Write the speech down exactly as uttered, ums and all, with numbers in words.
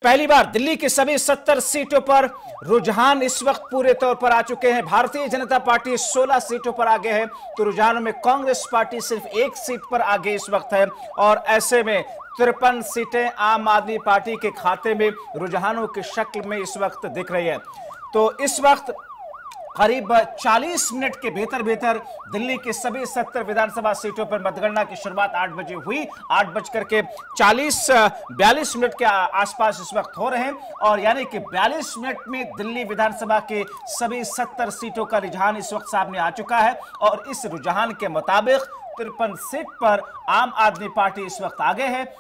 पहली बार दिल्ली की सभी सत्तर सीटों पर रुझान इस वक्त पूरे तौर पर आ चुके हैं। भारतीय जनता पार्टी सोलह सीटों पर आगे है, तो रुझानों में कांग्रेस पार्टी सिर्फ एक सीट पर आगे इस वक्त है। और ऐसे में तिरपन सीटें आम आदमी पार्टी के खाते में रुझानों की शक्ल में इस वक्त दिख रही है। तो इस वक्त करीब चालीस मिनट के भीतर भीतर दिल्ली की सभी सत्तर विधानसभा सीटों पर मतगणना की शुरुआत आठ बजे हुई। आठ बजकर के चालीस बयालीस मिनट के आसपास इस वक्त हो रहे हैं और यानी कि बयालीस मिनट में दिल्ली विधानसभा के सभी सत्तर सीटों का रुझान इस वक्त सामने आ चुका है। और इस रुझान के मुताबिक तिरपन सीट पर आम आदमी पार्टी इस वक्त आगे है